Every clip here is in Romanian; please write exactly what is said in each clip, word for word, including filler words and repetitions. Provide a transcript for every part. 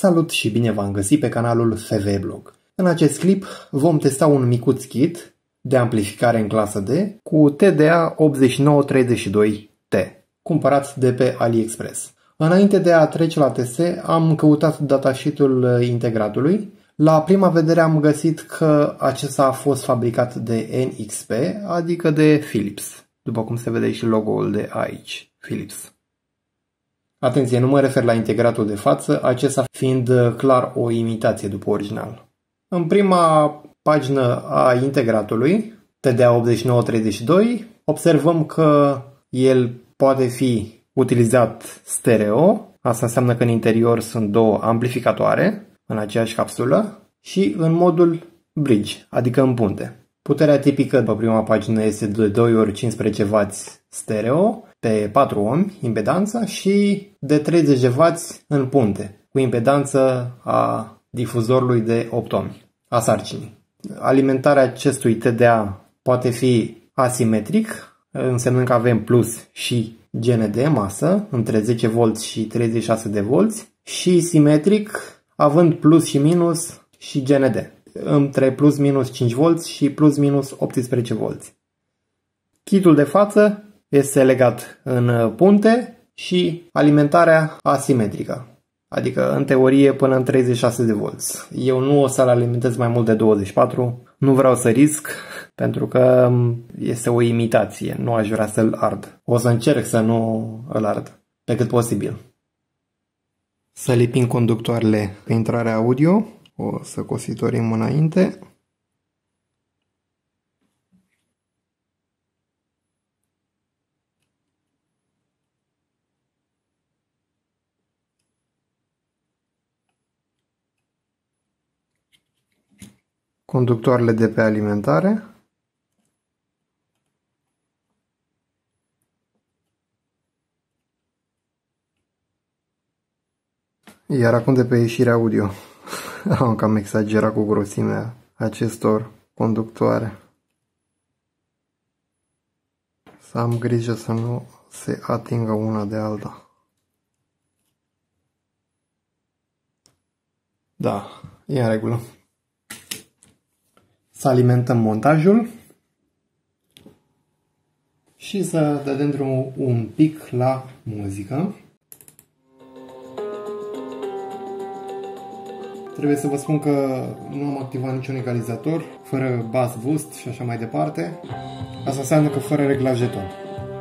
Salut și bine v-am găsit pe canalul F V Blog. În acest clip vom testa un micuț kit de amplificare în clasă D cu T D A opt nouă trei doi T, cumpărat de pe AliExpress. Înainte de a trece la teste, am căutat datasheet-ul integratului. La prima vedere am găsit că acesta a fost fabricat de N X P, adică de Philips, după cum se vede și logo-ul de aici, Philips. Atenție, nu mă refer la integratul de față, acesta fiind clar o imitație după original. În prima pagină a integratului, T D A opt nouă trei doi, observăm că el poate fi utilizat stereo, asta înseamnă că în interior sunt două amplificatoare în aceeași capsulă, și în modul bridge, adică în punte. Puterea tipică pe prima pagină este de doi ori cincisprezece W stereo pe patru ohmi impedanța și de treizeci de W în punte, cu impedanță a difuzorului de opt ohmi, a sarcinii. Alimentarea acestui T D A poate fi asimetric, însemnând că avem plus și G N D, masă, între zece volți și treizeci și șase de volți, și simetric, având plus și minus și G N D, între plus minus cinci volți și plus minus optsprezece volți. Kitul de față este legat în punte și alimentarea asimetrică, adică în teorie până în treizeci și șase de volți. Eu nu o să-l alimentez mai mult de douăzeci și patru, nu vreau să risc, pentru că este o imitație, nu aș vrea să-l ard. O să încerc să nu îl ard, pe cât posibil. Să lipim conductoarele pe intrarea audio, o să cositorim înainte. Conductoarele de pe alimentare. Iar acum de pe ieșire audio. Am cam exagerat cu grosimea acestor conductoare. Să am grijă să nu se atingă una de alta. Da, e în regulă. Să alimentăm montajul și să dăm drumul un pic la muzică. Trebuie să vă spun că nu am activat niciun egalizator, fără bass boost și așa mai departe. Asta înseamnă că fără reglaj de ton.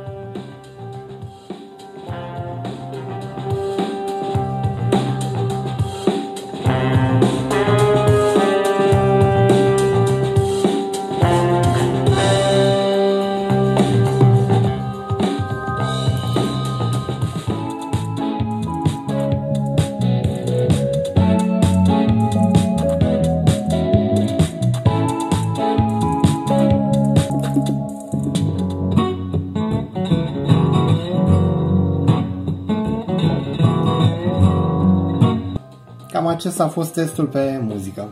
Cam acesta a fost testul pe muzică.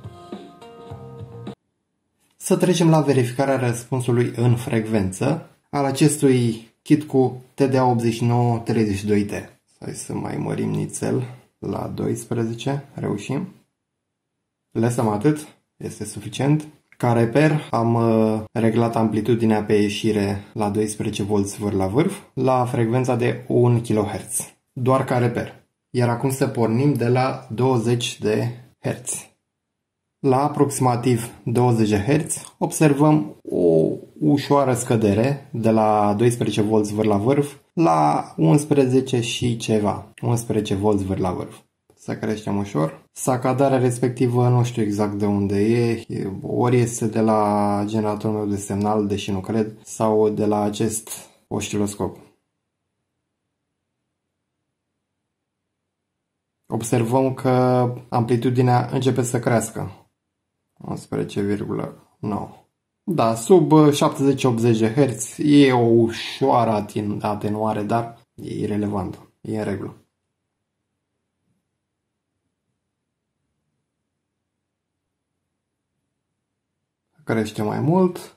Să trecem la verificarea răspunsului în frecvență al acestui kit cu T D A opt nouă trei doi T. Hai să mai mărim nițel la doisprezece, reușim. Lăsăm atât, este suficient. Ca reper am uh, reglat amplitudinea pe ieșire la doisprezece volți vârf la vârf, la frecvența de unu kilohertz, doar ca reper. Iar acum să pornim de la douăzeci de herți. La aproximativ douăzeci de herți observăm o ușoară scădere de la doisprezece volți vârf la vârf la unsprezece și ceva, unsprezece volți vârf la vârf. Să creștem ușor. Sacadarea respectivă nu știu exact de unde e, ori este de la generatorul meu de semnal, deși nu cred, sau de la acest osciloscop. Observăm că amplitudinea începe să crească. unsprezece virgulă nouă. Da, sub șaptezeci optzeci de herți e o ușoară atenuare, dar e irelevantă. E în regulă. Crește mai mult.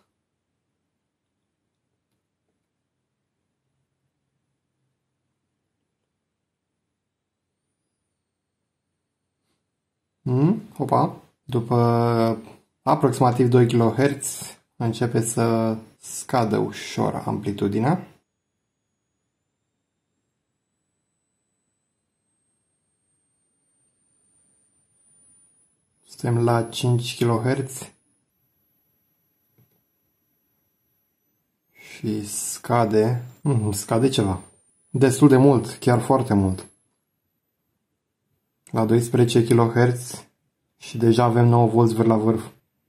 Hmm? Opa! După aproximativ doi kilohertz începe să scadă ușor amplitudinea. Suntem la cinci kilohertz și scade, mm, scade ceva. Destul de mult, chiar foarte mult. La doisprezece kilohertz și deja avem nouă volți vârf la vârf.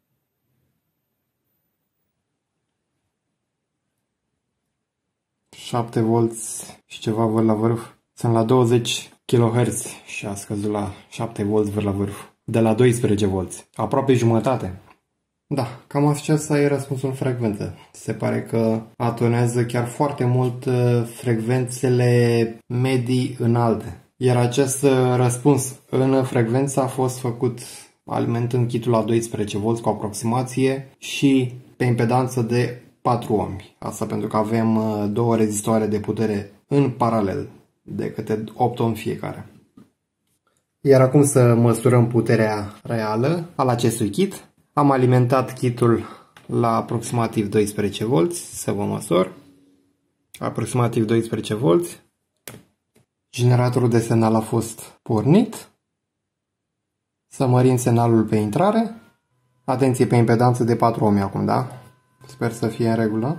șapte volți și ceva vârf la vârf. Sunt la douăzeci kilohertz și a scăzut la șapte volți vârf la vârf. De la doisprezece volți. Aproape jumătate. Da, cam acesta e răspunsul în frecvență. Se pare că atonează chiar foarte mult frecvențele medii înalte. Iar acest răspuns în frecvență a fost făcut alimentând kitul la doisprezece volți cu aproximație și pe impedanță de patru ohmi. Asta pentru că avem două rezistoare de putere în paralel de câte opt ohmi fiecare. Iar acum să măsurăm puterea reală al acestui kit. Am alimentat kitul la aproximativ doisprezece volți, să vă măsor. Aproximativ doisprezece volți. Generatorul de semnal a fost pornit. Să mărim semnalul pe intrare. Atenție, pe impedanță de patru ohmi acum, da? Sper să fie în regulă.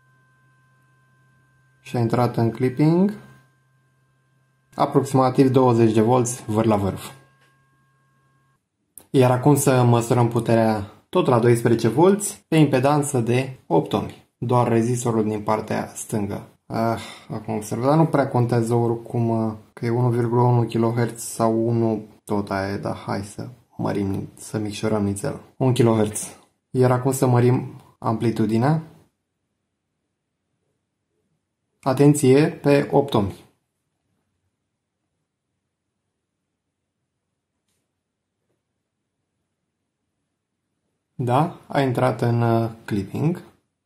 Și a intrat în clipping. Aproximativ douăzeci de volți vârf la vârf. Iar acum să măsurăm puterea tot la doisprezece volți pe impedanță de opt ohmi. Doar rezistorul din partea stângă. Ah, acum observ, dar nu prea contează oricum că e unu virgulă unu kilohertz sau unu, tot aia e, dar hai să mărim, să micșorăm nițel. un kilohertz. Iar acum să mărim amplitudinea. Atenție, pe opt ohmi. Da, a intrat în clipping.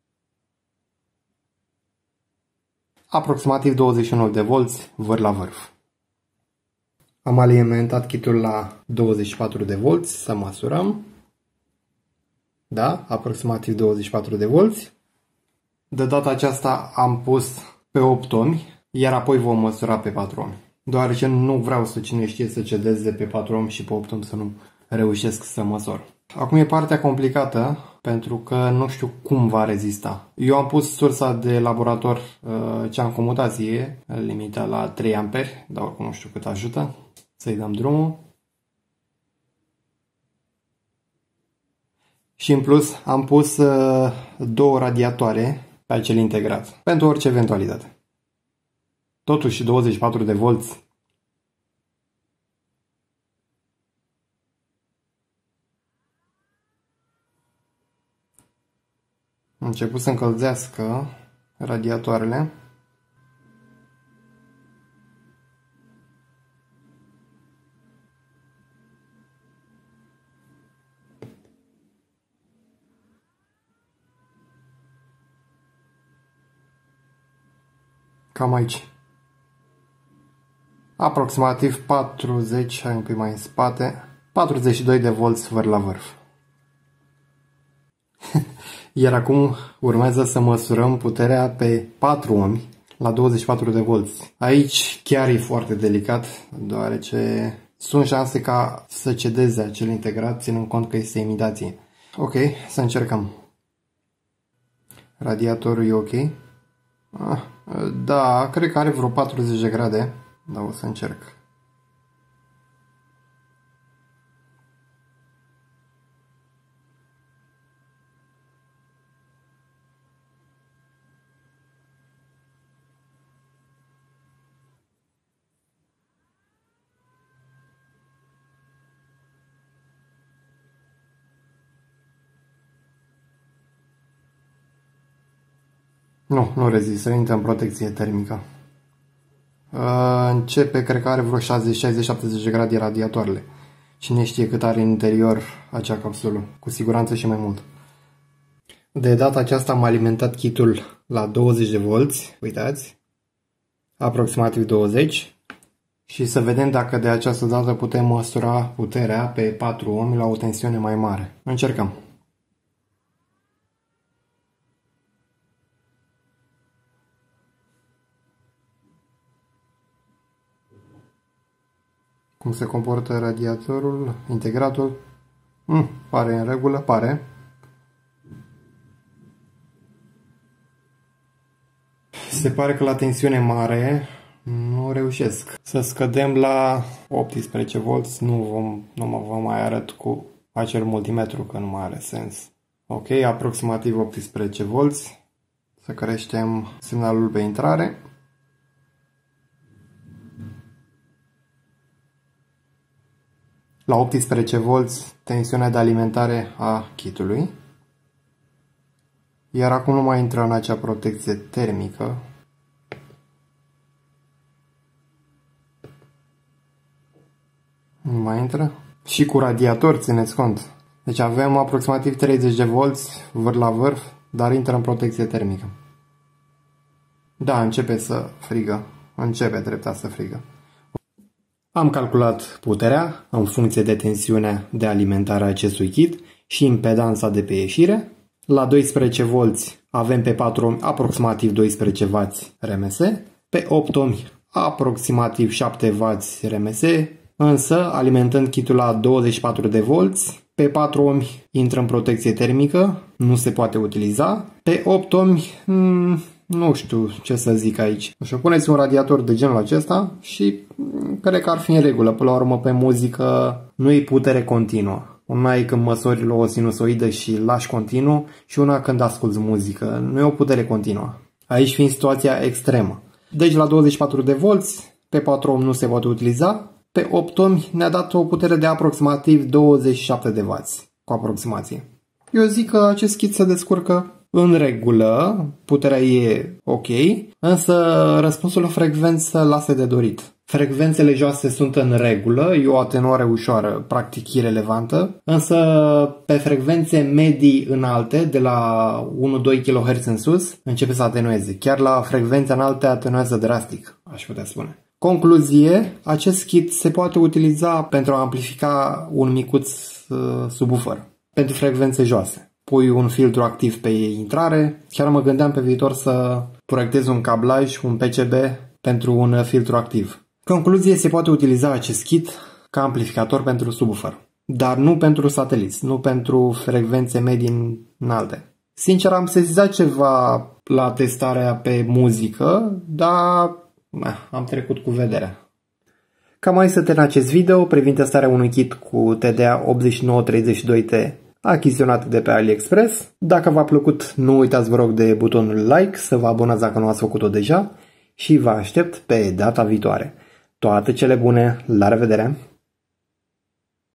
Aproximativ douăzeci și unu de volți vârf la vârf. Am alimentat kitul la douăzeci și patru de volți, să măsurăm. Da, aproximativ douăzeci și patru de volți. De data aceasta am pus pe opt ohmi, iar apoi vom măsura pe patru ohmi. Deoarece nu vreau să cine știe să cedez de pe patru ohmi și pe opt ohmi să nu reușesc să măsor. Acum e partea complicată, pentru că nu știu cum va rezista. Eu am pus sursa de laborator uh, cea în comutație, limita la trei amperi, dar oricum nu știu cât ajută. Să-i dăm drumul. Și în plus am pus uh, două radiatoare pe acel integrat, pentru orice eventualitate. Totuși douăzeci și patru de volți. Am început să încălzească radiatoarele. Cam aici. Aproximativ patruzeci, hai un pic mai în spate, patruzeci și doi de volți vârf la vârf. Iar acum urmează să măsurăm puterea pe patru ohmi la douăzeci și patru de volți. Aici chiar e foarte delicat, deoarece sunt șanse ca să cedeze acel integrat, ținând cont că este imitație. Ok, să încercăm. Radiatorul e ok. Ah, da, cred că are vreo patruzeci de grade, dar o să încerc. Nu, nu rezistă, intră în protecție termică. Uh, începe, cred că are vreo șaizeci, șaizeci, șaptezeci de grade radiatoarele. Cine știe cât are în interior acea capsulă, cu siguranță și mai mult. De data aceasta am alimentat kitul la douăzeci de volți, uitați, aproximativ douăzeci. și să vedem dacă de această dată putem măsura puterea pe patru ohmi la o tensiune mai mare. Încercăm. Cum se comportă radiatorul, integratul? Mm, pare în regulă, pare. Se pare că la tensiune mare nu reușesc. Să scădem la optsprezece volți, nu, vom, nu mă vă mai arăt cu acel multimetru, că nu mai are sens. Ok, aproximativ optsprezece volți. Să creștem semnalul pe intrare. La optsprezece volți, tensiunea de alimentare a kitului. Iar acum nu mai intră în acea protecție termică. Nu mai intră. Și cu radiator, țineți cont. Deci avem aproximativ treizeci de volți, vâr la vârf, dar intră în protecție termică. Da, începe să frigă. Începe treptat să frigă. Am calculat puterea în funcție de tensiunea de alimentare a acestui kit și impedanța de pe ieșire. La doisprezece volți avem pe patru ohmi aproximativ doisprezece wați R M S, pe opt ohmi aproximativ șapte wați R M S, însă alimentând kitul la douăzeci și patru de volți, pe patru ohmi intră în protecție termică, nu se poate utiliza, pe opt ohmi hmm, nu știu ce să zic aici. Așa, puneți un radiator de genul acesta și cred că ar fi în regulă. Până la urmă, pe muzică nu e putere continuă. Una e când măsori la o sinusoidă și lași continuu și una când asculți muzică. Nu e o putere continuă. Aici fiind situația extremă. Deci la douăzeci și patru de volți, pe patru ohmi nu se poate utiliza. Pe opt ohmi ne-a dat o putere de aproximativ douăzeci și șapte de wați. Cu aproximație. Eu zic că acest kit se descurcă în regulă, puterea e ok, însă răspunsul la frecvență lasă de dorit. Frecvențele joase sunt în regulă, e o atenuare ușoară, practic irelevantă, însă pe frecvențe medii înalte, de la unu doi kilohertz în sus, începe să atenueze. Chiar la frecvențe înalte atenuează drastic, aș putea spune. Concluzie, acest kit se poate utiliza pentru a amplifica un micuț uh, subwoofer, pentru frecvențe joase. Pui un filtru activ pe intrare. Chiar mă gândeam pe viitor să proiectez un cablaj, un P C B pentru un filtru activ. Concluzie, se poate utiliza acest kit ca amplificator pentru subwoofer, dar nu pentru sateliți, nu pentru frecvențe medii înalte. Sincer, am sesizat ceva la testarea pe muzică, dar am trecut cu vederea. Cam mai este în acest video privind testarea unui kit cu T D A opt nouă trei doi T achiziționat de pe AliExpress. Dacă v-a plăcut, nu uitați vă rog de butonul like, să vă abonați dacă nu ați făcut-o deja și vă aștept pe data viitoare. Toate cele bune, la revedere!